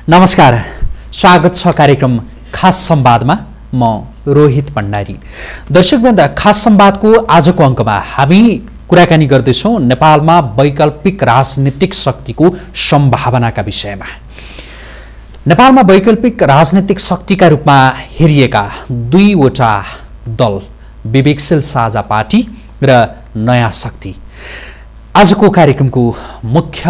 नमस्कार, स्वागत छ कार्यक्रम खास संवादमा। म रोहित भण्डारी। दर्शकवृन्द, खास संवादको आजको अङ्कमा हामी कुराकानी गर्दैछौँ नेपालमा वैकल्पिक राजनीतिक शक्तिको सम्भावनाका विषयमा। नेपालमा वैकल्पिक राजनीतिक शक्तिका रूपमा हेरिएका दुईवटा दल, विवेकशील साझा पार्टी र नयाँ शक्ति। आजको कार्यक्रमको मुख्य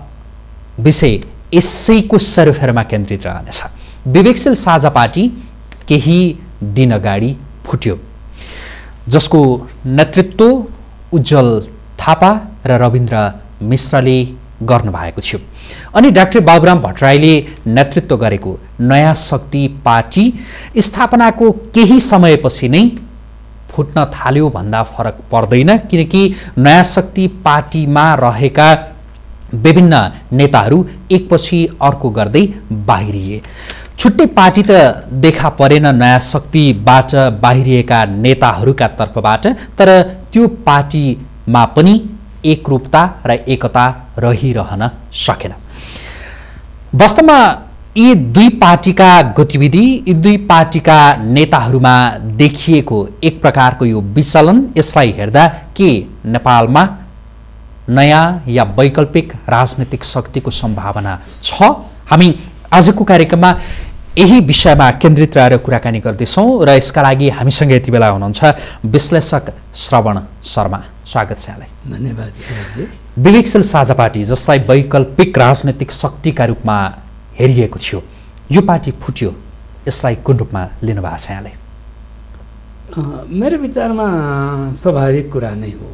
विषय यसैको सरोफेरमा केन्द्रित रहनेछ। विवेकशील साझा पार्टी केही दिन अगाडि फुट्यो, जसको नेतृत्व उज्जवल थापा र रविन्द्र मिश्रले गर्नुभएको थियो। अनि डाक्टर बाबुराम भट्टराईले नेतृत्व गरेको नयाँ शक्ति पार्टी स्थापनाको केही समयपछि नै फुट्न थाल्यो भन्दा फरक पर्दैन, किनकि नयाँ शक्ति पार्टीमा रहेका विभिन्न नेताहरू एकपछि अर्को गर्दै बाहिरिए। छुट्टै पार्टी त देखा परेन नयाँ शक्तिबाट बाहिरिएका नेताहरूका तर्फबाट, तर त्यो पार्टीमा पनि एकरूपता र एकता रहिरहन सकेन। वास्तवमा यी दुई पार्टीका गतिविधि, यी दुई पार्टीका नेताहरूमा देखिएको एक प्रकारको यो विचलन, यसलाई हेर्दा के नेपालमा नयाँ या वैकल्पिक राजनीतिक शक्तिको सम्भावना छ? हामी आजको कार्यक्रममा यही विषयमा केन्द्रित रहेर कुराकानी गर्दैछौँ र यसका लागि हामीसँग यति बेला हुनुहुन्छ विश्लेषक श्रवण शर्मा। स्वागत छ यहाँलाई। धन्यवाद। विवेकशील साझा पार्टी, जसलाई वैकल्पिक राजनीतिक शक्तिका रूपमा हेरिएको थियो, यो पार्टी फुट्यो, यसलाई कुन रूपमा लिनुभएको छ यहाँले? मेरो विचारमा स्वाभाविक कुरा नै हो।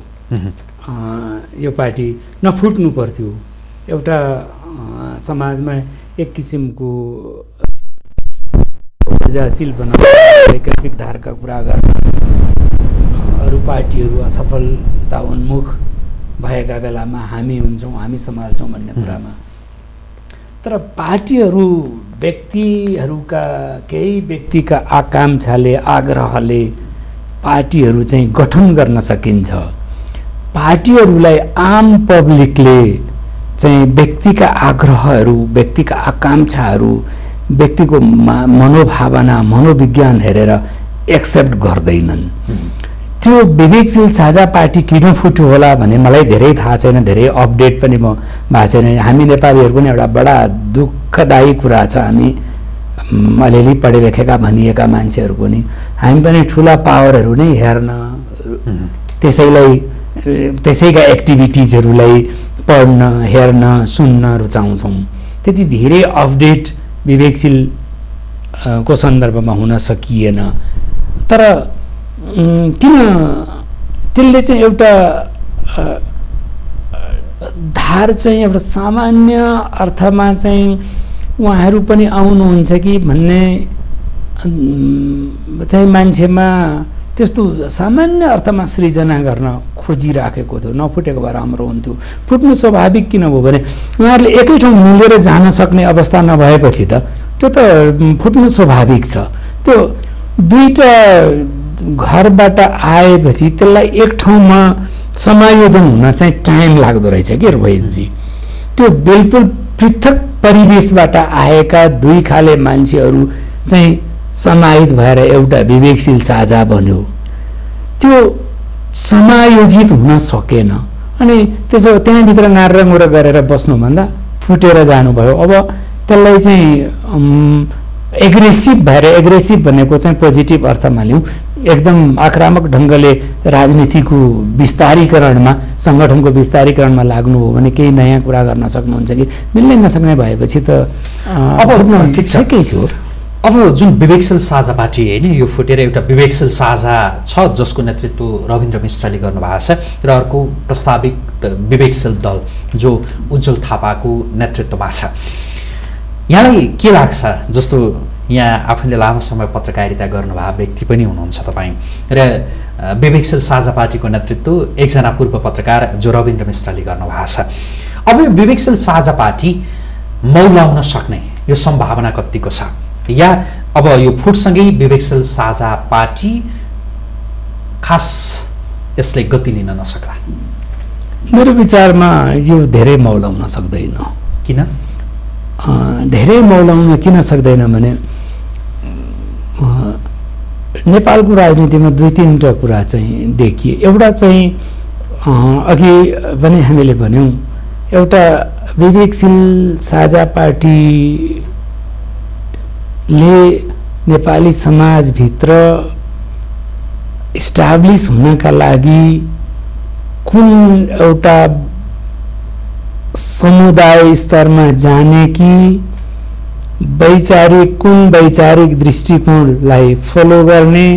यो पार्टी नफुट्नु पर्थ्यो। एउटा समाजमा एक किसिमको ऊर्जाशील बनाउने वैकल्पिक धारका कुरा गर्न अरू पार्टीहरू असफलता उन्मुख भएका बेलामा हामी हुन्छौँ, हामी सम्हाल्छौँ भन्ने कुरामा। तर पार्टीहरू व्यक्तिहरूका, केही व्यक्तिका आकाङ्क्षाले, आग्रहले पार्टीहरू चाहिँ गठन गर्न सकिन्छ। पार्टीहरूलाई आम पब्लिकले चाहिँ व्यक्तिका आग्रहहरू, व्यक्तिका आकाङ्क्षाहरू, व्यक्तिको मनोभावना, मनोविज्ञान हेरेर एक्सेप्ट गर्दैनन्। त्यो विवेकशील साझा पार्टी किन फुट्यो होला भने मलाई धेरै थाहा छैन, धेरै अपडेट पनि म भएको छैन। हामी नेपालीहरूको पनि एउटा बडा दुःखदायी कुरा छ। हामी अलिअलि पढे लेखेका भनिएका मान्छेहरूको नि हामी पनि ठुला पावरहरू नै हेर्न, त्यसैका एक्टिभिटिजहरूलाई पढ्न, हेर्न, सुन्न रुचाउँछौँ। त्यति धेरै अपडेट विवेकशील को सन्दर्भमा हुन सकिएन। तर किन त्यसले चाहिँ एउटा धार चाहिँ एउटा सामान्य अर्थमा चाहिँ उहाँहरू पनि आउनुहुन्छ कि भन्ने चाहिँ मान्छेमा त्यस्तो सामान्य अर्थमा सृजना गर्न खोजिराखेको थियो। नफुटेको भए राम्रो हुन्थ्यो। फुट्नु स्वाभाविक किन भयो भने उहाँहरूले एकै ठाउँ मिलेर जान सक्ने अवस्था नभएपछि त त्यो त फुट्नु स्वाभाविक छ। त्यो दुईटा घरबाट आएपछि त्यसलाई एक ठाउँमा समायोजन हुन चाहिँ टाइम लाग्दो रहेछ कि रोहितजी। त्यो बिल्कुल पृथक परिवेशबाट आएका दुई खाले मान्छेहरू चाहिँ समाहित भएर एउटा विवेकशील साझा बन्यो। त्यो समायोजित हुन सकेन। अनि त्यसो त्यहाँभित्र नारमुर गरेर बस्नुभन्दा फुटेर जानुभयो। अब त्यसलाई चाहिँ एग्रेसिभ भएर, एग्रेसिभ भनेको चाहिँ पोजिटिभ अर्थमा लिउँ, एकदम आक्रामक ढङ्गले राजनीतिको विस्तारीकरणमा, सङ्गठनको विस्तारीकरणमा लाग्नु हो भने केही नयाँ कुरा गर्न सक्नुहुन्छ कि मिल्नै नसक्ने भएपछि त अब ठिक छ, केही थियो। अब जुन विवेकशील साझा पार्टी होइन, यो फुटेर एउटा विवेकशील साझा छ जसको नेतृत्व रविन्द्र मिश्रले गर्नुभएको छ, र अर्को प्रस्तावित विवेकशील दल जो उज्जवल थापाको नेतृत्वमा छ। यहाँलाई के लाग्छ? जस्तो यहाँ आफूले लामो समय पत्रकारिता गर्नुभएको व्यक्ति पनि हुनुहुन्छ तपाईँ, र विवेकशील साझा पार्टीको नेतृत्व एकजना पूर्व पत्रकार जो रविन्द्र मिश्रले गर्नुभएको छ। अब यो विवेकशील साझा पार्टी मौलाउन सक्ने यो सम्भावना कतिको छ? या अब यो फुटसँगै विवेकशील साझा पार्टी खास यसले गति लिन नसक्ला? मेरो विचारमा यो धेरै मौलाउन सक्दैन। किन? धेरै मौलाउन किन सक्दैन भने नेपालको राजनीतिमा 2-3 कुरा चाहिँ देखिए। एउटा चाहिँ अघि पनि हामीले भन्यौँ, एउटा विवेकशील साझा पार्टीले नेपाली समाजभित्र इस्टाब्लिस हुनका लागि कुन एउटा समुदाय स्तरमा जाने कि कुन वैचारिक दृष्टिकोणलाई फलो गर्ने,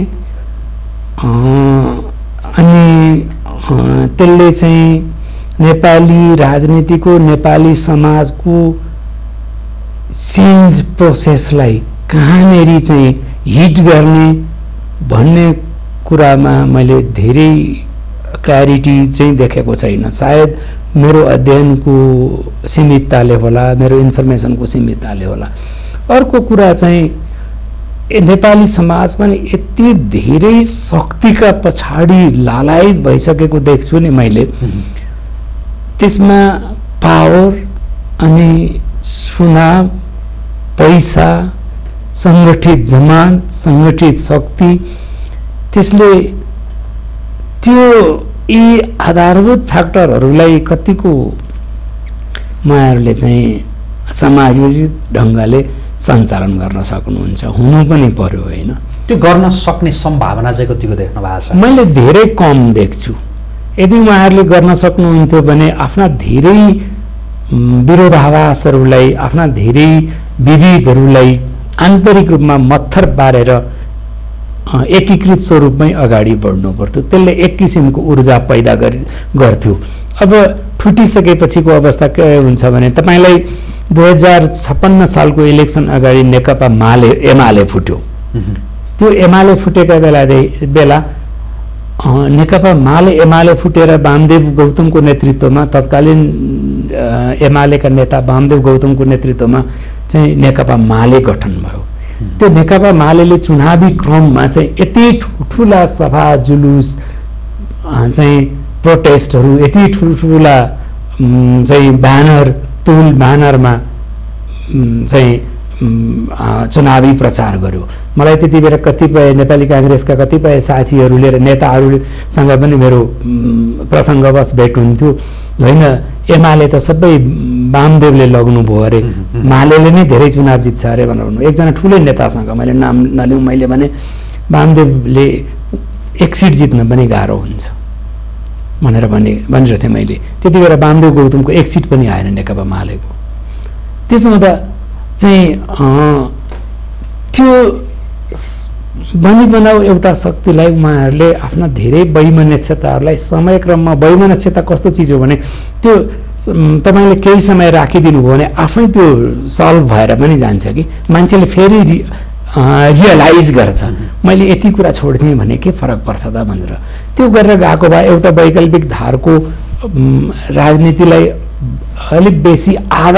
अनि त्यसले चाहिँ नेपाली राजनीतिको, नेपाली समाजको चेन्ज प्रोसेसलाई कहाँनेरि चाहिँ हिट गर्ने भन्ने कुरामा मैले धेरै क्ल्यारिटी चाहिँ देखेको छैन। सायद मेरो अध्ययनको सीमितताले होला, मेरो इन्फर्मेसनको सीमितताले होला। अर्को कुरा चाहिँ नेपाली समाज पनि यति धेरै शक्तिका पछाडि लालायित भइसकेको देख्छु नि मैले। त्यसमा पावर अनि चुनाव, पैसा, सङ्गठित जमात, सङ्गठित शक्ति, त्यसले त्यो यी आधारभूत फ्याक्टरहरूलाई कतिको उहाँहरूले चाहिँ समायोजित ढङ्गले सञ्चालन गर्न सक्नुहुन्छ, हुनु पनि पर्यो होइन। त्यो गर्न सक्ने सम्भावना चाहिँ कतिको देख्नु भएको छ? मैले धेरै कम देख्छु। यदि उहाँहरूले गर्न सक्नुहुन्थ्यो भने आफ्ना धेरै विरोधाभासहरूलाई, आफ्ना धेरै विविधहरूलाई आन्तरिक रूपमा मत्थर पारेर एकीकृत स्वरूपमै अगाडि बढ्नु पर्थ्यो। त्यसले एक किसिमको ऊर्जा पैदा गर्थ्यो। अब फुटिसकेपछिको अवस्था के हुन्छ भने तपाईँलाई 2056 सालको इलेक्सन अगाडि नेकपा एमाले फुट्यो। त्यो एमाले फुटेका बेला नेकपा एमाले फुटेर वामदेव गौतमको नेतृत्वमा, तत्कालीन एमालेका नेता वामदेव गौतमको नेतृत्वमा चाहिँ नेकपा माले गठन भयो। त्यो नेकपा मालेले चुनावी क्रममा चाहिँ यति ठुला सभा जुलुस चाहिँ प्रोटेस्टहरू, यति ठुल्ठुला चाहिँ ब्यानर, तुल ब्यानरमा चाहिँ चुनावी प्रचार गर्यो। मलाई त्यति बेला कतिपय नेपाली काङ्ग्रेसका कतिपय साथीहरूले र नेताहरूसँग पनि मेरो प्रसङ्गवश भेट हुन्थ्यो। होइन, एमाले त सबै वामदेवले लग्नुभयो अरे, मालेले नै धेरै चुनाव जित्छ अरे भनेर एकजना ठुलै नेतासँग मैले नाम नलिउँ, मैले भने वामदेवले एक सिट जित्न पनि गाह्रो हुन्छ भनेर भनिरहेको थिएँ मैले। त्यति बेला वामदेव गौतमको एक सिट पनि आएन नेकपा मालेको। त्यसो हुँदा चाहिँ त्यो बनाऊ एउटा शक्तिलाई उहाँहरूले आफ्ना धेरै वैमनस्यताहरूलाई समयक्रममा, वैमनस्यता कस्तो चिज हो भने त्यो तपाईँले केही समय राखिदिनु भयो भने आफै त्यो सल्भ भएर पनि जान्छ कि मान्छेले फेरि रियलाइज गर्छ मैले यति कुरा छोड्थेँ भने के फरक पर्छ त भनेर। त्यो गरेर गएको भए एउटा वैकल्पिक धारको राजनीतिलाई अलिक बेसी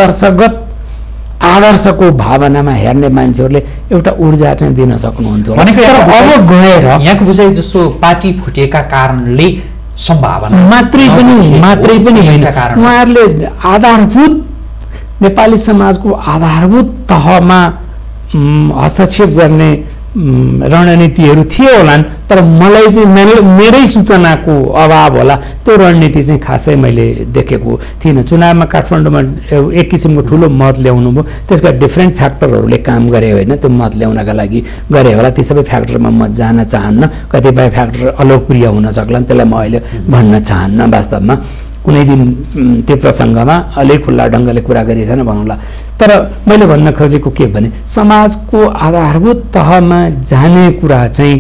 आदर्शको भावनामा हेर्ने मान्छेहरूले एउटा ऊर्जा चाहिँ दिन सक्नुहुन्थ्यो। भनेको अब गएर यहाँको बुझाइ जस्तो पार्टी फुटेका कारणले सम्भावना मात्रै पनि होइन, उहाँहरूले आधारभूत नेपाली समाजको आधारभूत तहमा हस्तक्षेप गर्ने रणनीतिहरू थिए होलान्, तर मलाई चाहिँ मेरै सूचनाको अभाव होला। त्यो रणनीति चाहिँ खासै मैले देखेको थिइनँ। चुनावमा काठमाडौँमा एक किसिमको ठुलो मत ल्याउनु भयो, त्यसका डिफ्रेन्ट फ्याक्टरहरूले काम गरे होइन, त्यो मत ल्याउनका लागि गरे होला। ती सबै फ्याक्टरमा म जान चाहन्न, कतिपय फ्याक्टर अलोकप्रिय हुन सक्लान्, त्यसलाई म अहिले भन्न चाहन्न। वास्तवमा कुनै दिन त्यो प्रसङ्गमा अलिक खुल्ला ढङ्गले कुरा गरिएछन् भनौँला। तर मैले भन्न खोजेको के भने समाजको आधारभूत तहमा जाने कुरा चाहिँ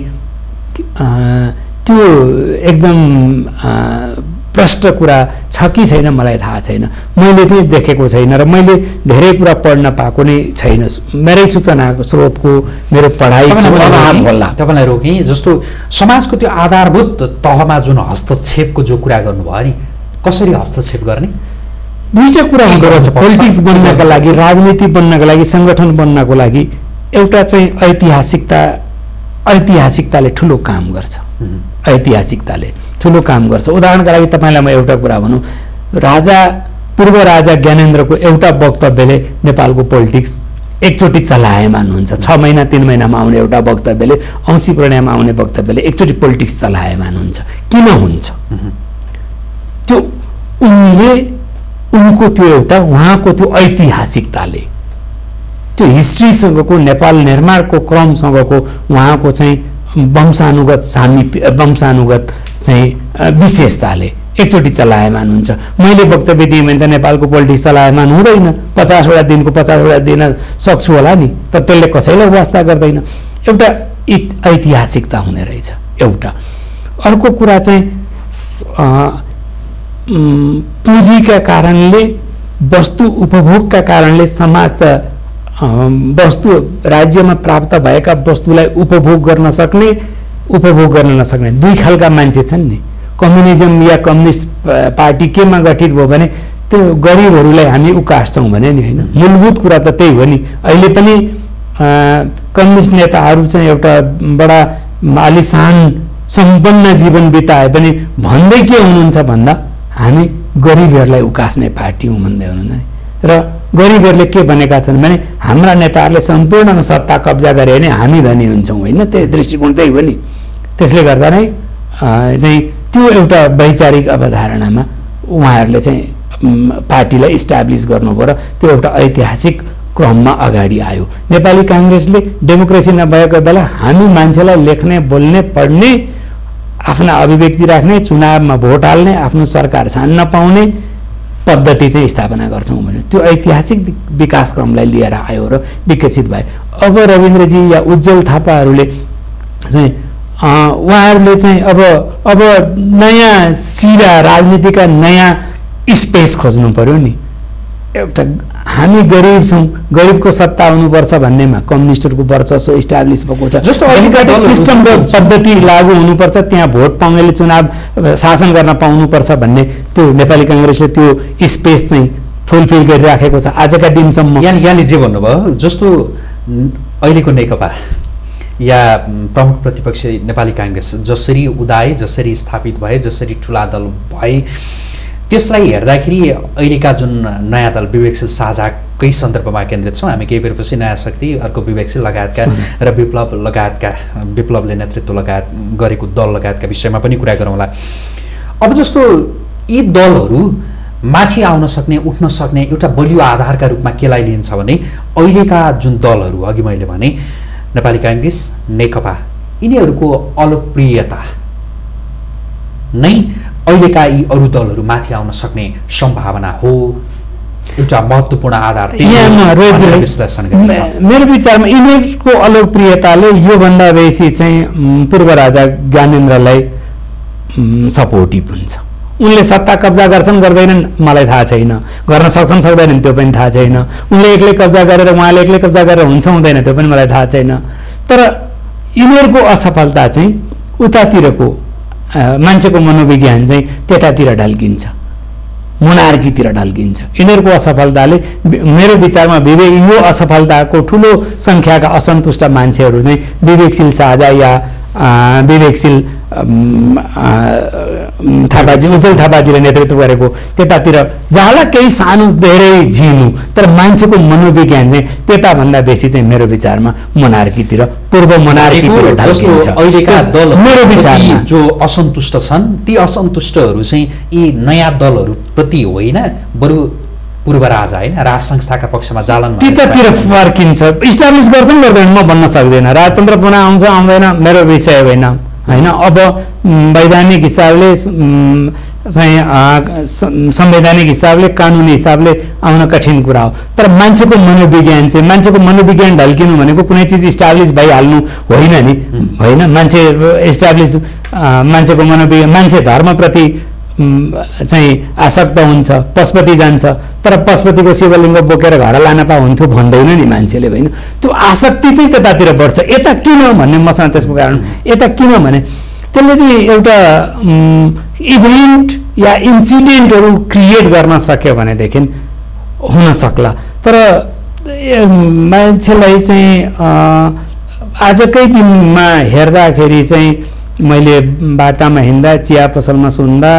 त्यो एकदम प्रष्ट कुरा छ कि छैन मलाई थाहा छैन। मैले चाहिँ देखेको छैन र मैले धेरै कुरा पढ्न पाएको नै छैन। मेरै सूचनाको स्रोतको मेरो पढाइको अभाव होला। तपाईँलाई रोकेँ, जस्तो समाजको त्यो आधारभूत तहमा जुन हस्तक्षेपको जो कुरा गर्नुभयो नि, कसरी हस्तक्षेप गर्ने? दुईटा कुरा हुँदो रहेछ। पोलिटिक्स बन्नका लागि, राजनीति बन्नका लागि, सङ्गठन बन्नको लागि एउटा चाहिँ ऐतिहासिकताले ठुलो काम गर्छ। ऐतिहासिकताले ठुलो काम गर्छ। उदाहरणका लागि तपाईँलाई म एउटा कुरा भनौँ, राजा पूर्व राजा ज्ञानेन्द्रको एउटा वक्तव्यले नेपालको पोलिटिक्स एकचोटि चलायमान हुन्छ। 6 महिना 3 महिनामा आउने एउटा वक्तव्यले, औँसी पूर्णिमामा आउने वक्तव्यले एकचोटि पोलिटिक्स चलायमान हुन्छ। किन हुन्छ? त्यो उनको त्यो एउटा उहाँको त्यो ऐतिहासिकताले, त्यो हिस्ट्रीसँगको, नेपाल निर्माणको क्रमसँगको उहाँको चाहिँ वंशानुगत वंशानुगत चाहिँ विशेषताले एकचोटि चलायमान हुन्छ। मैले वक्तव्य दिएँ भने त नेपालको पोलिटिक्स चलायमान हुँदैन। 50 वटा दिनको 50 वटा दिन सक्छु होला नि, तर त्यसले कसैलाई वास्ता गर्दैन। एउटा ऐतिहासिकता हुने रहेछ एउटा। अर्को कुरा चाहिँ पुँजीका कारणले, वस्तु उपभोगका कारणले समाज त वस्तु राज्यमा प्राप्त भएका वस्तुलाई उपभोग गर्न सक्ने, उपभोग गर्न नसक्ने दुई खालका मान्छे छन् नि। कम्युनिजम या कम्युनिस्ट पार्टी केमा गठित भयो भने त्यो गरिबहरूलाई हामी उकास्छौँ भने नि, होइन? मूलभूत कुरा त त्यही हो नि। अहिले पनि कम्युनिस्ट नेताहरू चाहिँ एउटा बडा आलिशान सम्पन्न जीवन बिताए पनि भन्दै के हुनुहुन्छ भन्दा हामी गरिबहरूलाई उकास्ने पार्टी हौँ भन्दै हुनुहुन्छ नि। र गरिबहरूले के भनेका छन् भने हाम्रा नेताहरूले सम्पूर्ण सत्ता कब्जा गरे भने हामी धनी हुन्छौँ, होइन? त्यही दृष्टिकोण त्यही हो नि। त्यसले गर्दा नै चाहिँ त्यो एउटा वैचारिक अवधारणामा उहाँहरूले चाहिँ पार्टीलाई इस्टाब्लिस गर्नुभयो र त्यो एउटा ऐतिहासिक क्रममा अगाडि आयो। नेपाली काङ्ग्रेसले डेमोक्रेसी नभएको बेला हामी मान्छेलाई लेख्ने, बोल्ने, पढ्ने, आफ्ना अभिव्यक्ति राख्ने, चुनावमा भोट हाल्ने, आफ्नो सरकार छान्न पाउने पद्धति चाहिँ स्थापना गर्छौँ भन्यो। त्यो ऐतिहासिक विकासक्रमलाई लिएर आयो र विकसित भयो। अब रविन्द्रजी या उज्जवल थापाहरूले चाहिँ उहाँहरूले चाहिँ अब नयाँ सिरा, राजनीतिका नयाँ स्पेस खोज्नु पर्यो नि। एउटा हामी गरिब छौँ, गरिबको सत्ता हुनुपर्छ भन्नेमा कम्युनिस्टहरूको वर्चस्व इस्टाब्लिस भएको छ। जस्तो डेमोक्रेटिक सिस्टमको पद्धति लागू हुनुपर्छ, त्यहाँ भोट पाउनेले चुनाव शासन गर्न पाउनुपर्छ भन्ने त्यो नेपाली काङ्ग्रेसले त्यो स्पेस चाहिँ फुलफिल गरिराखेको छ आजका दिनसम्म। यहाँले जे भन्नुभयो, जस्तो अहिलेको नेकपा या प्रमुख प्रतिपक्ष नेपाली काङ्ग्रेस जसरी उदाए, जसरी स्थापित भए, जसरी ठुला दल भए, त्यसलाई हेर्दाखेरि अहिलेका जुन नयाँ दल विवेकशील साझाकै सन्दर्भमा केन्द्रित छौँ हामी। केही बेरपछि नयाँ शक्ति, अर्को विवेकशील लगायतका र विप्लवले नेतृत्व लगायत गरेको दल लगायतका विषयमा पनि कुरा गरौँला। अब जस्तो यी दलहरू माथि आउन सक्ने, उठ्न सक्ने एउटा बलियो आधारका रूपमा केलाई लिन्छ भने अहिलेका जुन दलहरू, अघि मैले भने नेपाली काङ्ग्रेस, नेकपा, यिनीहरूको अलोकप्रियता नै अहिलेका यी अरू दलहरू माथि आउन सक्ने सम्भावना हो, एउटा महत्त्वपूर्ण आधार। मेरो विचारमा यिनीहरूको अलोकप्रियताले योभन्दा बेसी चाहिँ पूर्व राजा ज्ञानेन्द्रलाई सपोर्टिभ हुन्छ। उनले सत्ता कब्जा गर्छन् गर्दैनन् मलाई थाहा छैन, गर्न सक्छन् सक्दैनन् त्यो पनि थाहा छैन। उनले एक्लै कब्जा गरेर, उहाँले एक्लै कब्जा गरेर हुन्छ हुँदैन त्यो पनि मलाई थाहा छैन। तर यिनीहरूको असफलता चाहिँ उतातिरको मान्छेको मनोविज्ञान चाहिँ त्यतातिर ढल्किन्छ, मोनार्कीतिर ढल्किन्छ। यिनीहरूको असफलताले मेरो विचारमा यो असफलताको ठुलो सङ्ख्याका असन्तुष्ट मान्छेहरू चाहिँ विवेकशील साझा या विवेकशील थापाजी, उज्जवल थापाजीले नेतृत्व गरेको त्यतातिर जहाँलाई केही सानो धेरै झिनु, तर मान्छेको मनोविज्ञान चाहिँ त्यताभन्दा बेसी चाहिँ मेरो विचारमा मोनार्कीतिर, पूर्व मोनार्कीतिर ढल्किन्छ। अहिलेका दल मेरो विचारमा जो असन्तुष्ट छन् ती असन्तुष्टहरू चाहिँ यी नयाँ दलहरूप्रति होइन, बरु पूर्व राजा होइन, राज संस्थाका पक्षमा जालन त्यतातिर फर्किन्छ। इस्टाब्लिस गर्छन् गर्दैन म भन्न सक्दैन, राजतन्त्र पुनः आउँछ आउँदैन मेरो विषय होइन, होइन? अब वैधानिक हिसाबले चाहिँ संवैधानिक हिसाबले, कानुनी हिसाबले आउन कठिन कुरा हो। तर मान्छेको मनोविज्ञान चाहिँ, मान्छेको मनोविज्ञान ढल्किनु भनेको कुनै चिज इस्टाब्लिस भइहाल्नु होइन नि, होइन? मान्छे इस्टाब्लिस, मान्छेको मनोविज्ञान, मान्छे धर्मप्रति चाहिँ आसक्त हुन्छ, पशुपति जान्छ, तर पशुपतिको शिवलिङ्ग बोकेर घर लान पा हुन्थ्यो भन्दैन नि मान्छेले, होइन? त्यो आसक्ति चाहिँ त्यतातिर बढ्छ। यता किन भन्ने मसँग त्यसको कारण, यता किन भने त्यसले चाहिँ एउटा इभेन्ट या इन्सिडेन्टहरू क्रिएट गर्न सक्यो भनेदेखि हुन सक्ला। तर मान्छेलाई चाहिँ आजकै दिनमा हेर्दाखेरि चाहिँ मैले बाटामा हिँड्दा, चिया पसलमा सुन्दा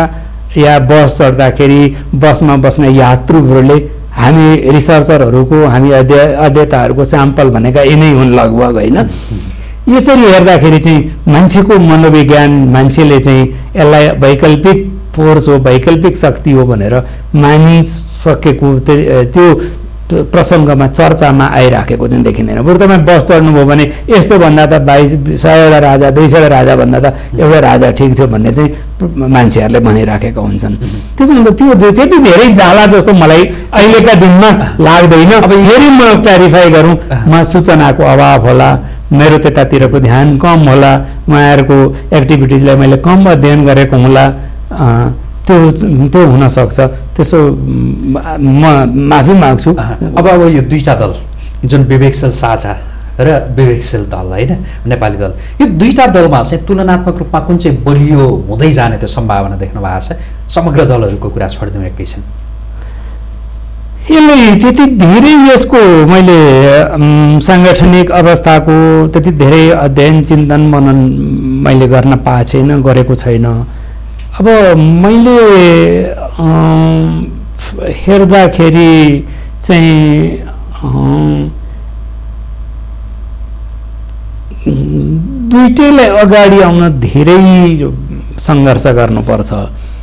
या बस चढ्दाखेरि बसमा बस्ने यात्रुहरूले हामी रिसर्चरहरूको हामी अध्येताहरूको स्याम्पल भनेका यिनै हुन् लगभग होइन। यसरी हेर्दाखेरि चाहिँ मान्छेको मनोविज्ञान मान्छेले चाहिँ यसलाई वैकल्पिक फोर्स हो वैकल्पिक शक्ति हो भनेर मानिसकेको त्यो प्रसङ्गमा चर्चामा आइराखेको चाहिँ देखिँदैन। बरु तपाईँ बस चढ्नुभयो भने यस्तो भन्दा त 100वटा राजा 200वटा राजा भन्दा त एउटा राजा ठिक थियो भन्ने चाहिँ मान्छेहरूले भनिराखेका हुन्छन्। त्यसो भन्दा त्यो त्यति धेरै जाला जस्तो मलाई अहिलेका दिनमा लाग्दैन। अब फेरि म क्ल्यारिफाई गरौँ, म सूचनाको अभाव होला, मेरो त्यतातिरको ध्यान कम होला, उहाँहरूको एक्टिभिटिजलाई मैले कम अध्ययन गरेको होला, त्यो हुनसक्छ। त्यसो म माफी माग्छु। अब यो दुईटा दल जुन विवेकशील साझा र विवेकशील दल होइन नेपाली दल, यो दुईटा दलमा चाहिँ तुलनात्मक रूपमा कुन चाहिँ बलियो हुँदै जाने त्यो सम्भावना देख्नु भएको छ? समग्र दलहरूको कुरा छोडिदिउँ एकैछिन। यसले त्यति धेरै यसको मैले साङ्गठनिक अवस्थाको त्यति धेरै अध्ययन चिन्तन मनन मैले गर्न पाएको छैन, गरेको छैन। अब मैले हेर्दाखेरि चाहिँ दुईटैलाई अगाडि आउन धेरै सङ्घर्ष गर्नुपर्छ।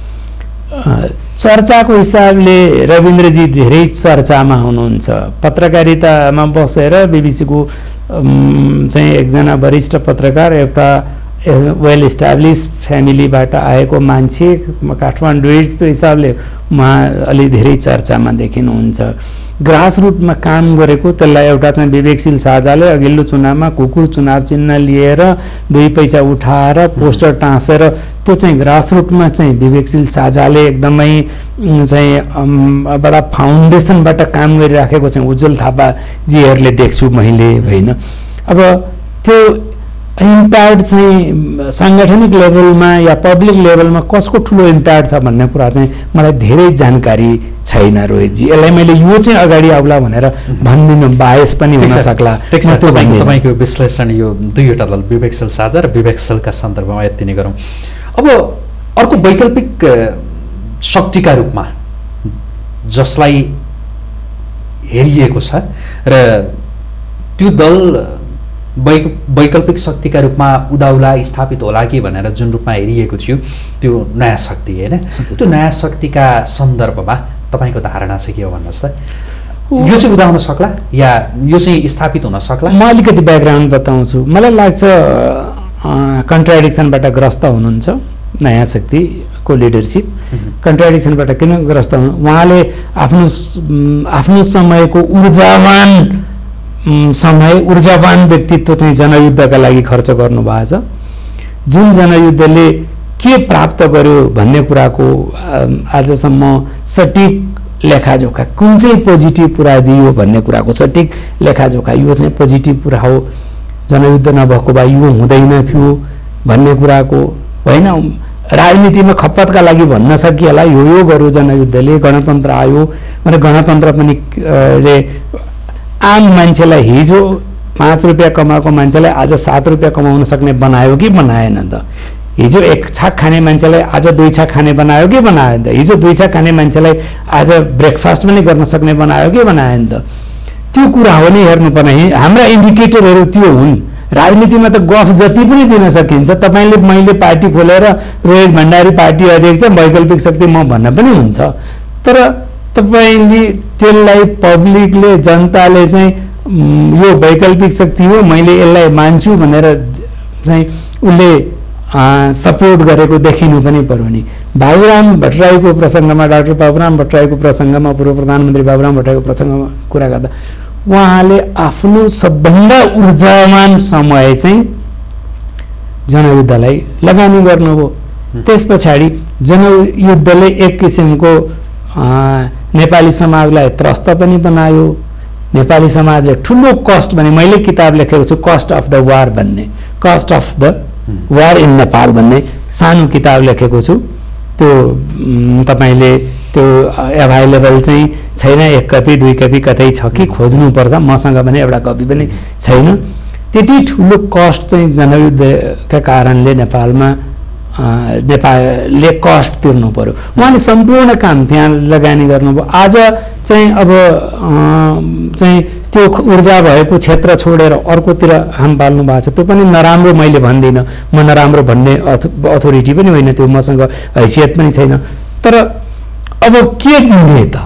चर्चाको हिसाबले रविन्द्रजी धेरै चर्चामा हुनुहुन्छ। पत्रकारितामा बसेर बिबिसीको चाहिँ एकजना वरिष्ठ पत्रकार, एउटा वेल इस्टाब्लिस फ्यामिलीबाट आएको मान्छे, काठमाडौँ यस्तो हिसाबले उहाँ अलि धेरै चर्चामा देखिनुहुन्छ। ग्रासरुटमा काम गरेको त्यसलाई एउटा चाहिँ विवेकशील साझाले अघिल्लो चुनावमा कुकुर चुनाव चिन्ह लिएर 2 पैसा उठाएर पोस्टर टाँसेर त्यो चाहिँ ग्रासरुटमा चाहिँ विवेकशील साझाले एकदमै चाहिँ बडा फाउन्डेसनबाट काम गरिराखेको चाहिँ उज्जवल थापाजीहरूले देख्छु मैले होइन। अब त्यो इम्प्याक्ट चाहिँ साङ्गठनिक लेभलमा या पब्लिक लेभलमा कसको ठुलो इम्प्याक्ट छ भन्ने कुरा चाहिँ मलाई धेरै जानकारी छैन रोहितजी। यसलाई मैले यो चाहिँ अगाडि आउला भनेर भन्दिनँ, बायस पनि हुन सक्ला। तपाईँको विश्लेषण यो दुईवटा दल विवेकशील साझा र विवेकशीलका सन्दर्भमा यति नै गरौँ। अब अर्को वैकल्पिक शक्तिका रूपमा जसलाई हेरिएको छ र त्यो दल वैकल्पिक शक्तिका रूपमा उदाउला स्थापित होला कि भनेर जुन रूपमा हेरिएको थियो त्यो नयाँ शक्ति होइन, त्यो नयाँ शक्तिका सन्दर्भमा तपाईँको धारणा चाहिँ के हो भन्नुहोस् त? यो चाहिँ उदाउन सक्ला या यो चाहिँ स्थापित हुन सक्ला? म अलिकति ब्याकग्राउन्ड बताउँछु। मलाई लाग्छ कन्ट्राडिक्सनबाट ग्रस्त हुनुहुन्छ नयाँ शक्तिको लिडरसिप। कन्ट्राडिक्सनबाट किन ग्रस्त हुनु? उहाँले आफ्नो समयको ऊर्जावान व्यक्तित्व चाहिँ जनयुद्धका लागि खर्च गर्नुभएको छ। जुन जनयुद्धले के प्राप्त गर्यो भन्ने कुराको आजसम्म सटिक लेखाजोखा, कुन चाहिँ पोजिटिभ कुरा दियो भन्ने कुराको सटिक लेखाजोखा, यो चाहिँ पोजिटिभ कुरा हो, जनयुद्ध नभएको भए यो हुँदैन थियो भन्ने कुराको होइन। राजनीतिमा खपतका लागि भन्न सकिएला यो गर्यो जनयुद्धले, गणतन्त्र आयो भने गणतन्त्र पनि आम मान्छेलाई हिजो 5 रुपियाँ कमाएको मान्छेलाई आज 7 रुपियाँ कमाउन सक्ने बनायो कि बनाएन त? हिजो 1 छाक खाने मान्छेलाई आज 2 छाक खाने बनायो कि बनाएन त? हिजो 2 छाक खाने मान्छेलाई आज ब्रेकफास्ट पनि गर्न सक्ने बनायो कि बनाएन त? त्यो कुरा हो नि हेर्नुपर्ने। हाम्रा इन्डिकेटरहरू त्यो हुन्। राजनीतिमा त गफ जति पनि दिन सकिन्छ। तपाईँले मैले पार्टी खोलेर रोहित भण्डारी पार्टी अध्यक्ष वैकल्पिक शक्ति म भन्न पनि हुन्छ, तर तपाईँले त्यसलाई पब्लिकले जनताले चाहिँ यो वैकल्पिक शक्ति हो मैले यसलाई मान्छु भनेर चाहिँ उसले सपोर्ट गरेको देखिनु पनि पर्यो नि। बाबुराम भट्टराईको प्रसङ्गमा, डाक्टर बाबुराम भट्टराईको प्रसङ्गमा, पूर्व प्रधानमन्त्री बाबुराम भट्टराईको प्रसङ्गमा कुरा गर्दा उहाँले आफ्नो सबभन्दा ऊर्जावान समय चाहिँ जनयुद्धलाई लगानी गर्नुभयो। त्यस पछाडि जनयुद्धले एक किसिमको नेपाली समाजलाई त्रस्त पनि बनायो। नेपाली समाजले ठुलो कस्ट भने मैले किताब लेखेको छु कस्ट अफ द वार भन्ने, cost of the war in Nepal भन्ने सानो किताब लेखेको छु। त्यो तपाईँले त्यो एभाइलेबल चाहिँ छैन, 1 कपी 2 कपी कतै छ कि खोज्नुपर्छ, मसँग पनि एउटा कपी पनि छैन। त्यति ठुलो कस्ट चाहिँ जनयुद्धका कारणले नेपालमा नेपालले कस्ट तिर्नु पर्यो। उहाँले सम्पूर्ण काम त्यहाँ लगानी गर्नुभयो। आज चाहिँ अब चाहिँ त्यो ऊर्जा भएको क्षेत्र छोडेर अर्कोतिर हाम पाल्नु भएको छ। त्यो पनि नराम्रो मैले भन्दिनँ, म नराम्रो भन्ने अथोरिटी पनि होइन, त्यो मसँग हैसियत पनि छैन। तर अब के दिने त?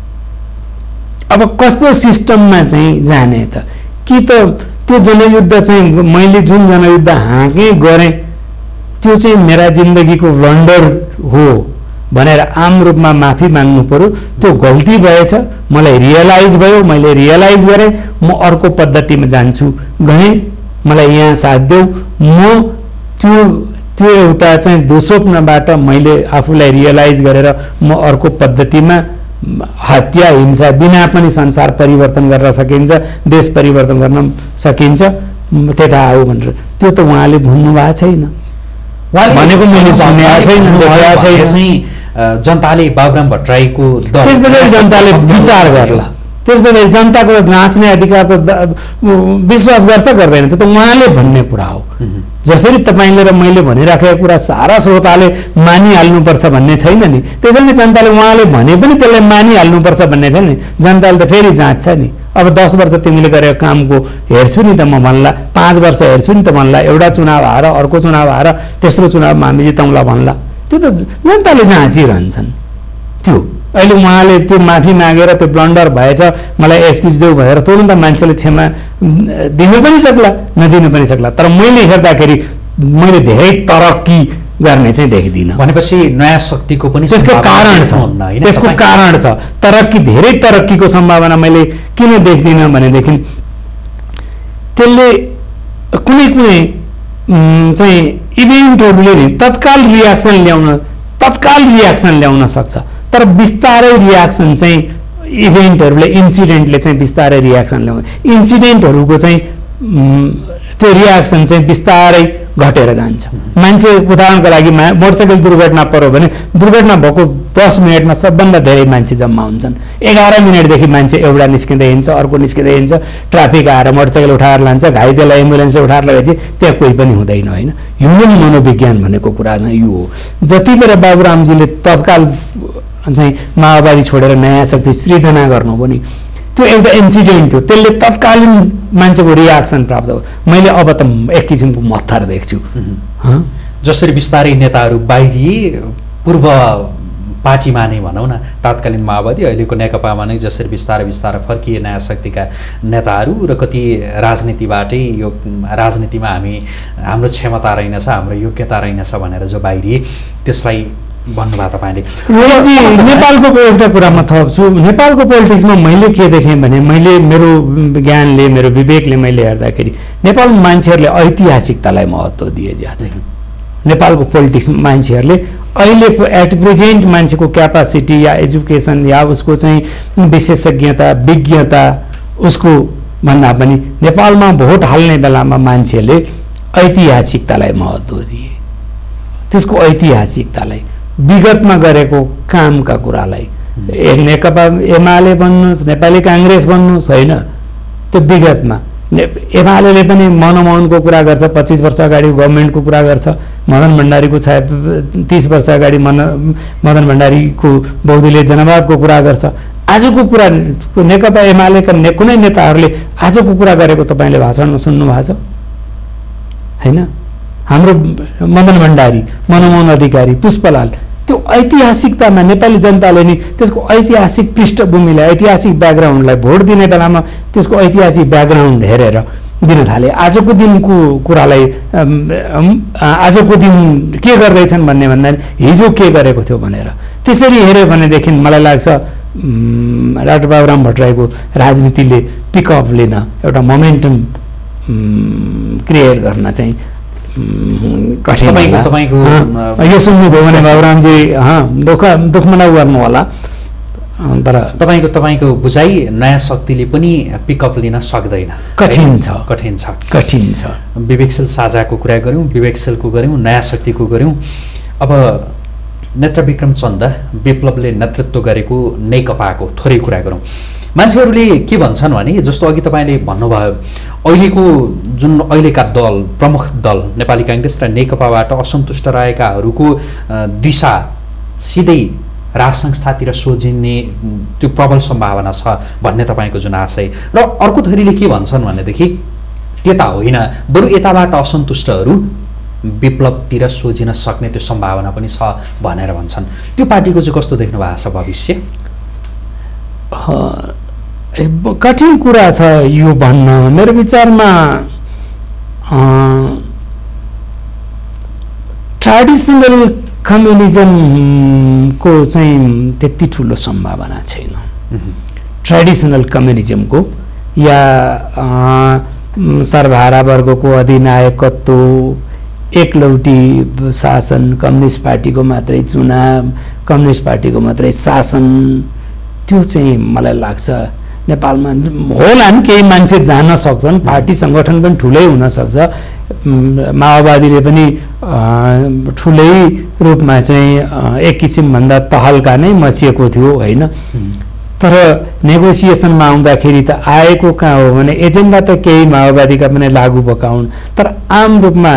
अब कस्तो सिस्टममा चाहिँ जाने त? कि त त्यो जनयुद्ध चाहिँ मैले जुन जनयुद्ध हाँकेँ गरेँ त्यो चाहिँ मेरा जिन्दगीको ब्लन्डर हो भनेर आम रूपमा माफी माग्नु पर्यो। त्यो गल्ती भएछ, मलाई रियलाइज भयो, मैले रियलाइज गरेँ, म अर्को पद्धतिमा जान्छु, गएँ, मलाई यहाँ साथ देऊ। म त्यो एउटा चाहिँ दोषोपनबाट मैले आफूलाई रियलाइज गरेर म अर्को पद्धतिमा हत्या हिंसा बिना पनि संसार परिवर्तन गर्न सकिन्छ, देश परिवर्तन गर्न सकिन्छ, त्यता आऊ भनेर। त्यो त उहाँले भन्नुभएको छैन, भनेको मैले सुनेको छैन। जनताले बाबुराम भट्टराईको त्यस पछाडि जनताले विचार गर्ला, त्यस पछाडि जनताको नाच्ने अधिकार त विश्वास गर्छ गर्दैन, त्यो त उहाँले भन्ने कुरा हो। जसरी तपाईँले र मैले भनिराखेको कुरा सारा श्रोताले मानिहाल्नुपर्छ भन्ने छैन नि, त्यसैले नै जनताले उहाँले भने पनि त्यसलाई मानिहाल्नुपर्छ भन्ने छैन नि। जनताले त फेरि जाँच्छ नि। अब 10 वर्ष तिमीले गरेको कामको हेर्छु नि त म भन्ला, 5 वर्ष हेर्छु नि त भन्ला, एउटा चुनाव आएर अर्को चुनाव आएर तेस्रो चुनावमा हामी जिताउँला भन्ला, त्यो त जनताले जाँचिरहन्छन्। त्यो अहिले उहाँले त्यो माफी मागेर त्यो ब्लन्डर भएछ मलाई एक्सक्युज देऊ भनेर तुरुन्त मान्छेले क्षमा दिनु पनि सक्ला, नदिनु पनि सक्ला। तर मैले हेर्दाखेरि मैले धेरै तरक्की गर्ने चाहिँ देख्दिनँ। भनेपछि नयाँ शक्तिको पनि त्यसको कारण छ, त्यसको कारण छ। धेरै तरक्कीको सम्भावना मैले किन देख्दिनँ भनेदेखि त्यसले कुनै चाहिँ इभेन्टहरूले नि तत्काल रियाक्सन ल्याउन सक्छ। तर बिस्तारै रियाक्सन चाहिँ इभेन्टहरूले, इन्सिडेन्टले चाहिँ बिस्तारै रियाक्सन ल्याउँछ। इन्सिडेन्टहरूको चाहिँ त्यो रियाक्सन चाहिँ बिस्तारै घटेर जान्छ। मान्छे उदाहरणको लागि मोटरसाइकल दुर्घटना पर्यो भने दुर्घटना भएको 10 मिनटमा सबभन्दा धेरै मान्छे जम्मा हुन्छन्। 11 मिनटदेखि मान्छे एउटा निस्किँदै हिँड्छ, अर्को निस्किँदै हिँड्छ, ट्राफिक आएर मोटरसाइकल उठाएर लान्छ, घाइतेलाई एम्बुलेन्सले उठाएर लगेपछि त्यहाँ कोही पनि हुँदैन। होइन, ह्युमन मनोविज्ञान भनेको कुरा चाहिँ यो हो। जति बेला बाबुरामजीले तत्काल चाहिँ माओवादी छोडेर नयाँ शक्ति सृजना गर्नुभयो नि, त्यो एउटा इन्सिडेन्ट थियो, त्यसले तत्कालीन मान्छेको रियाक्सन प्राप्त भयो। मैले अब त एक किसिमको मत्थर देख्छु। जसरी बिस्तारै नेताहरू बाहिरिए, पूर्व पार्टीमा नै भनौँ न तत्कालीन माओवादी, अहिलेको नेकपामा नै जसरी बिस्तारै फर्किए नयाँ शक्तिका नेताहरू, र कति राजनीतिबाटै यो राजनीतिमा हाम्रो क्षमता रहेनछ, हाम्रो योग्यता रहेनछ भनेर जो बाहिरिए, त्यसलाई भन्नुभयो तपाईँले। नेपालको एउटा कुरा म थप्छु। नेपालको पोलिटिक्समा मैले के देखेँ भने, मैले मेरो ज्ञानले, मेरो विवेकले मैले हेर्दाखेरि नेपालमा मान्छेहरूले ऐतिहासिकतालाई महत्त्व दिए ज्यादै। नेपालको पोलिटिक्समा मान्छेहरूले अहिले एट प्रेजेन्ट मान्छेको क्यापासिटी या एजुकेसन या उसको चाहिँ विशेषज्ञता, विज्ञता, उसको भन्दा पनि नेपालमा भोट हाल्ने बेलामा मान्छेहरूले ऐतिहासिकतालाई महत्त्व दिए। त्यसको ऐतिहासिकतालाई, विगतमा गरेको कामका कुरालाई, नेकपा एमाले भन्नुहोस्, नेपाली काङ्ग्रेस भन्नुहोस्, होइन, त्यो विगतमा एमाले पनि मनमोहनको कुरा गर्छ, 25 वर्ष अगाडि गभर्मेन्टको कुरा गर्छ, मदन भण्डारीको 30 वर्ष अगाडि मदन भण्डारीको बौद्धले जनवादको कुरा गर्छ। आजको कुरा नेकपा एमालेका कुनै नेताहरूले आजको कुरा गरेको तपाईँले भाषणमा सुन्नु भएको छ? होइन, हाम्रो मदन भण्डारी, मनमोहन अधिकारी, पुष्पलाल, त्यो ऐतिहासिकतामा नेपाली जनताले नि त्यसको ऐतिहासिक पृष्ठभूमिलाई, ऐतिहासिक ब्याकग्राउन्डलाई भोट दिने बेलामा त्यसको ऐतिहासिक ब्याकग्राउन्ड हेरेर दिन थाले। आजको दिनको कुरालाई, आजको दिन के गर्दैछन् भन्ने भन्दा हिजो के गरेको थियो भनेर त्यसरी हेऱ्यो भनेदेखि मलाई लाग्छ डाक्टर बाबुराम भट्टराईको राजनीतिले पिकअप लिन, एउटा मोमेन्टम क्रिएट गर्न चाहिँ कठिन होला। यो सुन्नुभयो भने बाबुरामजी दुःखमा नगर्नु होला। तर तपाईँको बुझाइ नयाँ शक्तिले पनि पिकअप लिन सक्दैन, कठिन छ। विवेकशील साझाको कुरा गऱ्यौँ, विवेकशीलको गऱ्यौँ, नयाँ शक्तिको गऱ्यौँ। अब नेत्रविक्रम चन्द विप्लवले नेतृत्व गरेको नेकपाको थोरै कुरा गरौँ। मान्छेहरूले के भन्छन् भने जस्तो अघि तपाईँले भन्नुभयो अहिलेको जुन अहिलेका दल प्रमुख दल नेपाली काङ्ग्रेस र नेकपाबाट असन्तुष्ट रहेकाहरूको दिशा सिधै राज संस्थातिर सोझिने त्यो प्रबल सम्भावना छ भन्ने तपाईँको जुन आशय र अर्को थरीले के भन्छन् भनेदेखि त्यता होइन बरु यताबाट असन्तुष्टहरू विप्लवतिर सोझिन सक्ने त्यो सम्भावना पनि छ भनेर भन्छन् त्यो पार्टीको चाहिँ कस्तो देख्नु भएको छ भविष्य कठिन कुरा छ यो भन्न मेरो विचारमा ट्रेडिसनल कम्युनिजमको चाहिँ त्यति ठुलो सम्भावना छैन ट्रेडिसनल कम्युनिजमको या सर्वहारा वर्गको अधिनायकत्व एकलौटी शासन कम्युनिस्ट पार्टीको मात्रै चुनाव कम्युनिस्ट पार्टीको मात्रै शासन त्यो चाहिँ मलाई लाग्छ नेपालमा होला नि केही मान्छे जान सक्छन् पार्टी संगठन पनि ठुलै हुन सक्छ माओवादीले पनि ठुलै रूपमा चाहिँ एक किसिमभन्दा तहल्का नै मचिएको थियो होइन तर नेगोसिएसनमा आउँदाखेरि त आएको कहाँ हो भने एजेन्डा त केही माओवादीका पनि लागू भएका हुन् तर आम रूपमा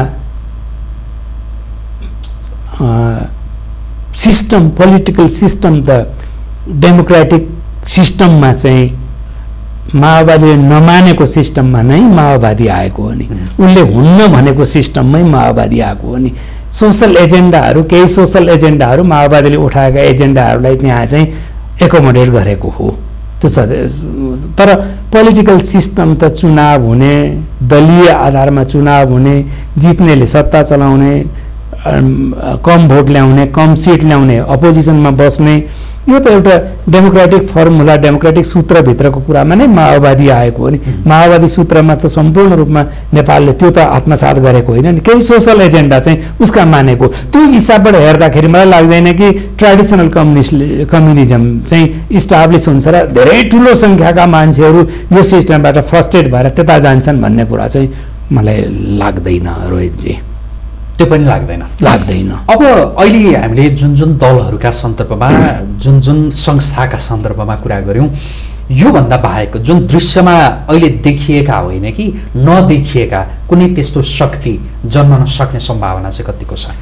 सिस्टम पोलिटिकल सिस्टम त डेमोक्रेटिक सिस्टममा चाहिँ माओवादीले नमानेको सिस्टममा नै माओवादी आएको हो नि उनले हुन्न भनेको सिस्टममै माओवादी आएको हो नि सोसल एजेन्डाहरू केही सोसल एजेन्डाहरू माओवादीले उठाएका एजेन्डाहरूलाई त्यहाँ चाहिँ एकोमोडेट गरेको हो त्यो छ तर पोलिटिकल सिस्टम त चुनाव हुने दलीय आधारमा चुनाव हुने जित्नेले सत्ता चलाउने कम भोट ल्याउने कम सिट ल्याउने अपोजिसनमा बस्ने यो त एउटा डेमोक्रेटिक फर्मुला डेमोक्रेटिक सूत्रभित्रको कुरामा नै माओवादी आएको हो नि माओवादी सूत्रमा त सम्पूर्ण रूपमा नेपालले त्यो त आत्मसात गरेको होइन नि केही सोसल एजेन्डा चाहिँ उसका मानेको त्यो हिसाबबाट हेर्दाखेरि मलाई लाग्दैन कि ट्रेडिसनल कम्युनिजम चाहिँ इस्टाब्लिस हुन्छ र धेरै ठुलो सङ्ख्याका मान्छेहरू यो सिस्टमबाट फ्रस्ट्रेट भएर त्यता जान्छन् भन्ने कुरा चाहिँ मलाई लाग्दैन रोहितजी त्यो पनि लाग्दैन अब अहिले हामीले जुन जुन दलहरूका सन्दर्भमा जुन जुन संस्थाका सन्दर्भमा कुरा गर्यौं योभन्दा बाहेक जुन दृश्यमा अहिले देखिएका होइन कि नदेखिएका कुनै त्यस्तो शक्ति जन्मन सक्ने सम्भावना चाहिँ कतिको छ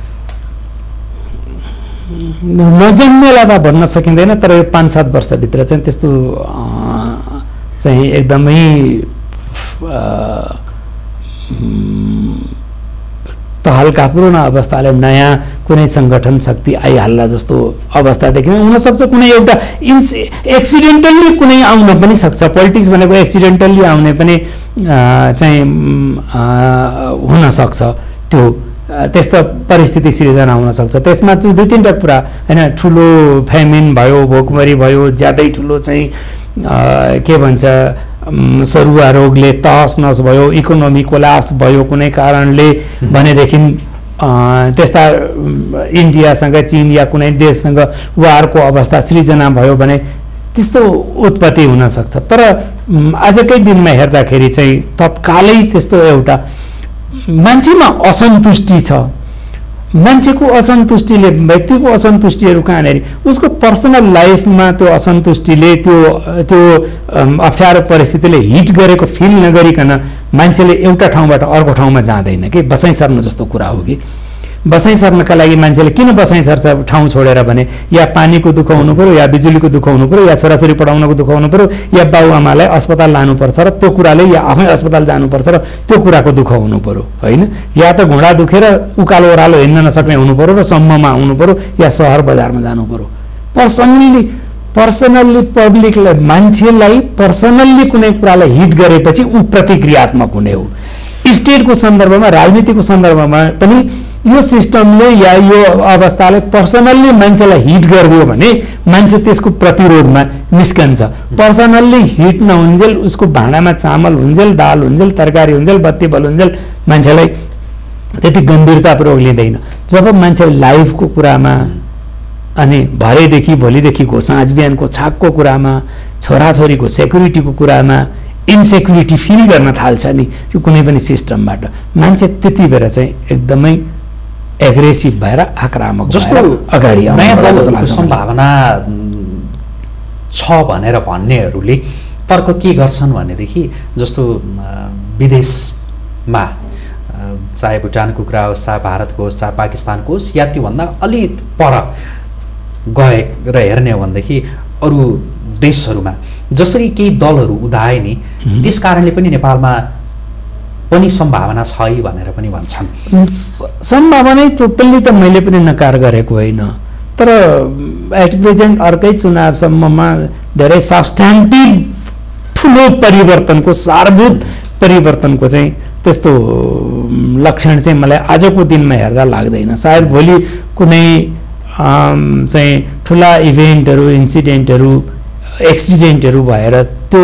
नजन्मेला त भन्न सकिँदैन तर यो 5-7 वर्षभित्र चाहिँ त्यस्तो चाहिँ एकदमै हल्कापूर्ण अवस्थाले नयाँ कुनै सङ्गठन शक्ति आइहाल्ला जस्तो अवस्था देखिन हुनसक्छ कुनै एउटा एक्सिडेन्टल्ली कुनै आउन पनि सक्छ पोलिटिक्स भनेको एक्सिडेन्टल्ली आउने पनि चाहिँ हुनसक्छ त्यो त्यस्तो परिस्थिति सिर्जना हुनसक्छ त्यसमा चाहिँ 2-3टा कुरा होइन ठुलो फेमिन भयो भोकमरी भयो ज्यादै ठुलो चाहिँ के भन्छ सरुवा रोगले तहस नहस भयो इकोनोमी कोल्याप्स भयो कुनै कारणले भनेदेखि त्यस्ता इन्डियासँग चीन या कुनै देशसँग वारको अवस्था सृजना भयो भने त्यस्तो उत्पत्ति हुनसक्छ तर आजकै दिनमा हेर्दाखेरि चाहिँ तत्कालै त्यस्तो एउटा मान्छेमा असन्तुष्टि छ मान्छेको असन्तुष्टिले व्यक्तिको असन्तुष्टिहरू कहाँनिर उसको पर्सनल लाइफमा त्यो असन्तुष्टिले त्यो अप्ठ्यारो परिस्थितिले हिट गरेको फिल नगरिकन मान्छेले एउटा ठाउँबाट अर्को ठाउँमा जाँदैन कि बसाइ सर्नु जस्तो कुरा हो कि बसाइ सर्नका लागि मान्छेले किन बसाइ सर्छ ठाउँ छोडेर भने या पानीको दुःख हुनु पर्यो या बिजुलीको दुःख हुनु पर्यो या छोराछोरी पढाउनको दुःख हुनु पर्यो या बाबुआमालाई अस्पताल लानुपर्छ र त्यो कुराले या आफै अस्पताल जानुपर्छ र त्यो कुराको दुःख हुनु पर्यो होइन या त घुँडा दुखेर उकालो ओह्रालो हिँड्न नसक्ने हुनु पर्यो र सम्ममा आउनु पर्यो या सहर बजारमा जानु पर्यो पर्सनल्ली पब्लिकलाई मान्छेलाई पर्सनल्ली कुनै कुरालाई हिट गरेपछि ऊ प्रतिक्रियात्मक हुने हो स्टेटको सन्दर्भमा राजनीतिको सन्दर्भमा पनि यो सिस्टमले या यो अवस्थाले पर्सनल्ली मान्छेलाई हिट गरिदियो भने मान्छे त्यसको प्रतिरोधमा निस्कन्छ पर्सनल्ली हिट नहुन्जेल उसको भाँडामा चामल हुन्जेल दाल हुन्जेल तरकारी हुन्जेल बत्ती बल हुन्जेल मान्छेलाई त्यति गम्भीरतापूर्वक लिँदैन जब मान्छे लाइफको कुरामा अनि भरेदेखि भोलिदेखिको साँझ बिहानको छाकको कुरामा छोराछोरीको सेक्युरिटीको कुरामा इन्सेक्युरिटी फिल गर्न थाल्छ नि यो कुनै पनि सिस्टमबाट मान्छे त्यति बेर चाहिँ एकदमै एग्रेसिभ भएर आक्रामक जस्तो अगाडि नयाँ दलहरूको सम्भावना छ भनेर भन्नेहरूले तर्क के गर्छन् भनेदेखि जस्तो विदेशमा चाहे भुटानको कुरा होस् चाहे भारतको होस् चाहे पाकिस्तानको होस् या त्योभन्दा अलि पर गएर हेर्ने हो भनेदेखि अरू देशहरूमा जसरी केही दलहरू उदाए नि त्यस कारणले पनि नेपालमा पनि सम्भावना छ है भनेर पनि भन्छन्। सम्भावना टोटल्ली त मैले पनि नकार गरेको होइन, तर एट प्रेजेन्ट अर्कै चुनावसम्ममा धेरै सब्स्टान्टिभ ठुलो परिवर्तनको सारभूत परिवर्तनको चाहिँ त्यस्तो लक्षण चाहिँ मलाई आजको दिनमा हेर्दा लाग्दैन। सायद भोलि कुनै चाहिँ ठुला इभेन्टहरू इन्सिडेन्टहरू एक्सिडेन्टहरू भएर त्यो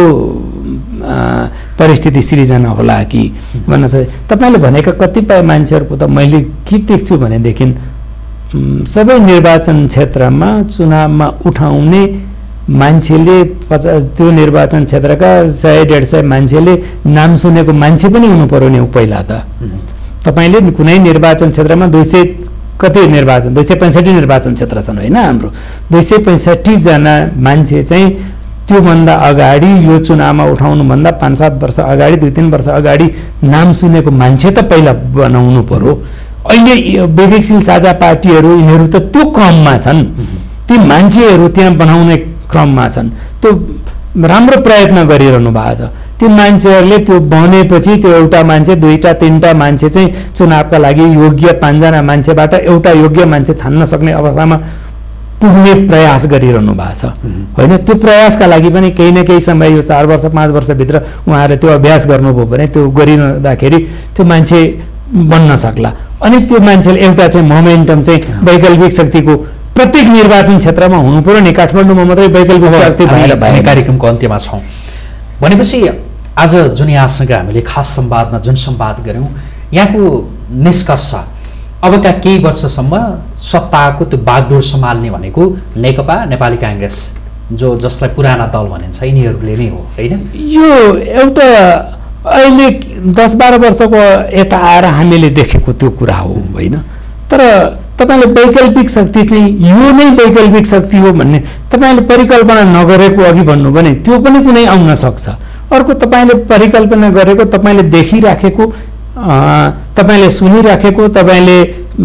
परिस्थिति सिर्जना होला कि भन्न सक्छ। तपाईँले भनेका कतिपय मान्छेहरूको त मैले के देख्छु भनेदेखि सबै निर्वाचन क्षेत्रमा चुनावमा उठाउने मान्छेले त्यो निर्वाचन क्षेत्रका 100-150 मान्छेले नाम सुनेको मान्छे पनि हुनु पर्यो नि पहिला त। तपाईँले कुनै निर्वाचन क्षेत्रमा 200 कति निर्वाचन 265 निर्वाचन क्षेत्र छन् होइन हाम्रो, 265 जना मान्छे चाहिँ त्योभन्दा अगाडि यो चुनावमा उठाउनुभन्दा 5-7 वर्ष अगाडि 2-3 वर्ष अगाडि नाम सुनेको मान्छे त पहिला बनाउनु पर्यो। अहिले विवेकशील साझा पार्टीहरू यिनीहरू त त्यो क्रममा छन्, ती मान्छेहरू त्यहाँ बनाउने क्रममा छन्, त्यो राम्रो प्रयत्न गरिरहनु भएको छ। ती मान्छेहरूले त्यो बनेपछि त्यो एउटा मान्छे 2-3 मान्छे चाहिँ चुनावका लागि योग्य 5 जना मान्छेबाट एउटा योग्य मान्छे छान्न सक्ने अवस्थामा पुग्ने प्रयास गरिरहनु भएको छ होइन। त्यो प्रयासका लागि पनि केही न केही समय यो 4 वर्ष 5 वर्षभित्र उहाँहरूले त्यो अभ्यास गर्नुभयो भने त्यो गरिरहँदाखेरि त्यो मान्छे बन्न सक्ला। अनि त्यो मान्छेले एउटा चाहिँ मोमेन्टम चाहिँ वैकल्पिक शक्तिको प्रत्येक निर्वाचन क्षेत्रमा हुनु पर्यो नि। काठमाडौँमा मात्रै वैकल्पिक शक्ति भएर कार्यक्रमको अन्त्यमा छौँ भनेपछि आज जुन यहाँसँग हामीले खास संवादमा जुन संवाद गऱ्यौँ यहाँको निष्कर्ष अबका केही वर्षसम्म सत्ताको त्यो बागडोर सम्हाल्ने भनेको नेकपा नेपाली काङ्ग्रेस जसलाई पुराना दल भनिन्छ यिनीहरूले नै हो होइन। यो एउटा अहिले 10-12 वर्षको यता आएर हामीले देखेको त्यो कुरा हो होइन। तर तपाईँले वैकल्पिक शक्ति चाहिँ यो नै वैकल्पिक शक्ति हो भन्ने तपाईँले परिकल्पना नगरेको अघि भन्नु भने त्यो पनि कुनै आउन सक्छ। अर्को तपाईँले परिकल्पना गरेको तपाईँले देखिराखेको तपाईँले सुनिराखेको तपाईँले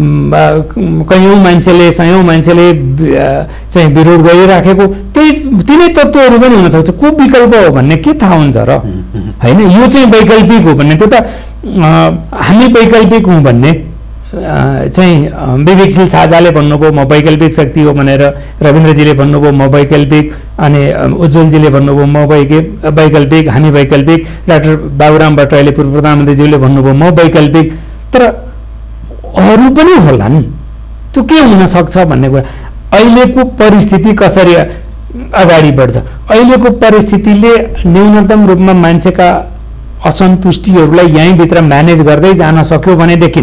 कयौँ मान्छेले 100औं मान्छेले चाहिँ विरोध गरिराखेको तिनै तत्त्वहरू पनि हुनसक्छ। को विकल्प हो भन्ने के थाहा हुन्छ र होइन। यो चाहिँ वैकल्पिक हो भन्ने त्यो त हामी वैकल्पिक हौँ भन्ने चाहिँ विवेकशील साझाले भन्नुभयो म वैकल्पिक शक्ति हो भनेर, रविन्द्रजीले भन्नुभयो म वैकल्पिक, अनि उज्जवलजीले भन्नुभयो म वैकल्पिक, हामी वैकल्पिक, डाक्टर बाबुराम भट्टराईले पूर्व प्रधानमन्त्रीज्यूले भन्नुभयो म वैकल्पिक। तर अरू पनि होलान्, त्यो के हुनसक्छ भन्ने कुरा। अहिलेको परिस्थिति कसरी अगाडि बढ्छ, अहिलेको परिस्थितिले न्यूनतम रूपमा मान्छेका असन्तुष्टिहरूलाई यहीँभित्र म्यानेज गर्दै जान सक्यो भनेदेखि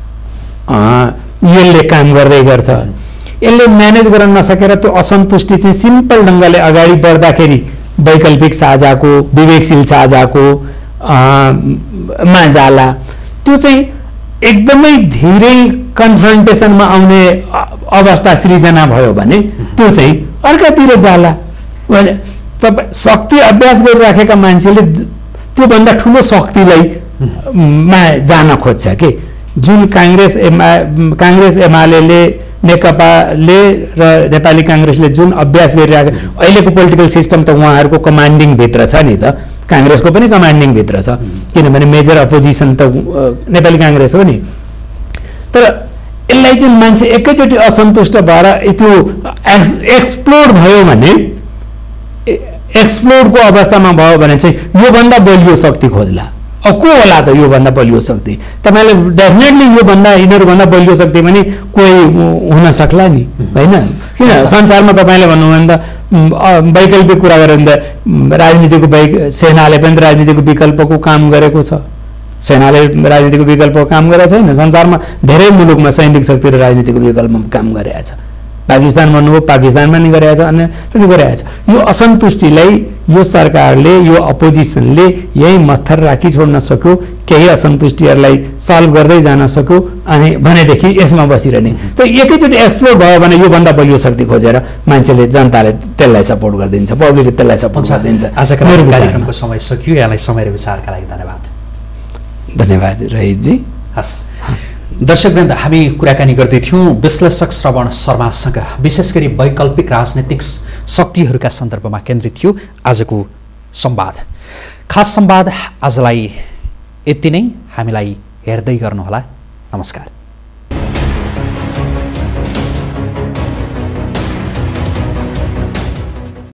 यसले काम गर्दै गर्छ। यसले म्यानेज गर्न नसकेर त्यो असन्तुष्टि चाहिँ सिम्पल ढङ्गले अगाडि बढ्दाखेरि वैकल्पिक साझाको विवेकशील साझाको मा जाला। त्यो चाहिँ एकदमै धीरै कन्फ्रन्टेसनमा आउने अवस्था सृजना भयो भने त्यो चाहिँ अर्कातिर जाला। तपाईँ शक्ति अभ्यास गरिराखेका मान्छेले त्योभन्दा ठुलो शक्तिलाई मा जान खोज्छ कि जुन काङ्ग्रेस एमाले नेकपाले र नेपाली काङ्ग्रेसले जुन अभ्यास गरिरहेको अहिलेको पोलिटिकल सिस्टम त उहाँहरूको कमान्डिङ भित्र छ नि त, काङ्ग्रेसको पनि कमान्डिङ भित्र छ किनभने मेजर अपोजिसन त नेपाली काङ्ग्रेस हो नि। तर यसलाई चाहिँ मान्छे एकैचोटि असन्तुष्ट भएर त्यो एक्सप्लोड भयो भने, एक्सप्लोडको अवस्थामा भयो भने चाहिँ योभन्दा बलियो शक्ति खोज्ला। अब को होला त योभन्दा बलियो शक्ति? तपाईँले डेफिनेटली योभन्दा यिनीहरूभन्दा बलियो शक्ति पनि कोही हुन सक्ला नि होइन। किन संसारमा तपाईँले भन्नुभयो भने त वैकल्पिक कुरा गऱ्यो भने त राजनीतिको सेनाले पनि राजनीतिको विकल्पको काम गरेको छ, सेनाले राजनीतिको विकल्पको काम गरेको छैन। संसारमा धेरै मुलुकमा सैनिक शक्ति र राजनीतिको विकल्पमा काम गरेको छ पाकिस्तान भन्नुभयो, पाकिस्तानमा नि गरेको छ, अन्य पनि गरेको छ। यो असन्तुष्टिलाई यो सरकारले, यो अपोजिसनले यही मत्थर राखी छोड्न सक्यो, केही असन्तुष्टिहरूलाई सल्भ गर्दै जान सक्यो अनि भनेदेखि यसमा बसिरहने। त एकैचोटि एक्सप्लोर भयो भने योभन्दा बलियो शक्ति खोजेर मान्छेले, जनताले त्यसलाई सपोर्ट गरिदिन्छ, पब्लिकले त्यसलाई सपोर्ट गरिदिन्छ। आजको कार्यक्रमको समय सकियो। यहाँलाई समय र विचारका लागि धन्यवाद। धन्यवाद रहितजी। हस् दर्शकवृन्द, हामी कुराकानी गर्दैथ्यौँ विश्लेषक श्रवण शर्मासँग। विशेष गरी वैकल्पिक राजनैतिक शक्तिहरूका सन्दर्भमा केन्द्रित थियो आजको संवाद। खास संवाद आजलाई यति नै। हामीलाई हेर्दै गर्नुहोला। नमस्कार।